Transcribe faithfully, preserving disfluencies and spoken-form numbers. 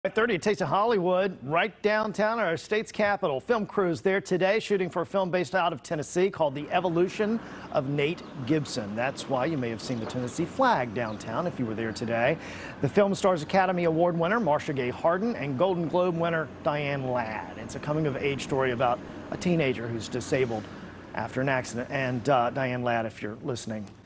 At thirty, it takes to Hollywood, right downtown our state's capital. Film crews there today shooting for a film based out of Tennessee called The Evolution of Nate Gibson. That's why you may have seen the Tennessee flag downtown if you were there today. The film stars Academy Award winner Marcia Gay Harden and Golden Globe winner Diane Ladd. It's a coming-of-age story about a teenager who's disabled after an accident. And uh, Diane Ladd, if you're listening,